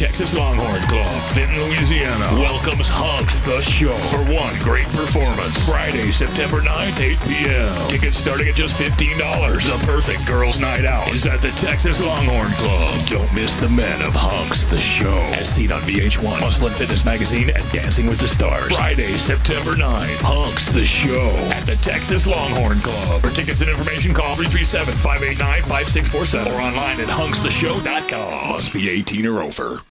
Texas Longhorn Club, Fenton, Louisiana, welcomes Hunks The Show for one great performance. Friday, September 9th, 8 p.m. Tickets starting at just $15. The perfect girls' night out is at the Texas Longhorn Club. Don't miss the men of Hunks The Show, as seen on VH1, Muscle and Fitness Magazine, and Dancing with the Stars. Friday, September 9th, Hunks The Show at the Texas Longhorn Club. For tickets and information, call 337-589-5647 or online at hunkstheshow.com. Must be 18 or over.